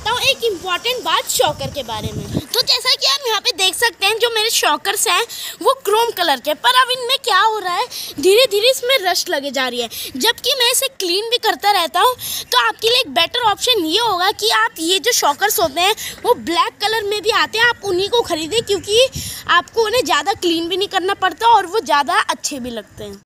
बताता हूँ एक इम्पॉर्टेंट बात शॉकर के बारे में। तो जैसा कि आप यहाँ पे देख सकते हैं, जो मेरे शॉकर्स हैं वो क्रोम कलर के, पर अब इनमें क्या हो रहा है, धीरे धीरे इसमें रस्ट लगे जा रही है। जबकि मैं इसे क्लीन भी करता रहता हूँ। तो आपके लिए एक बेटर ऑप्शन ये होगा कि आप ये जो शॉकर्स होते हैं वो ब्लैक कलर में भी आते हैं, आप उन्हीं को खरीदें, क्योंकि आपको उन्हें ज़्यादा क्लीन भी नहीं करना पड़ता और वो ज़्यादा अच्छे भी लगते हैं।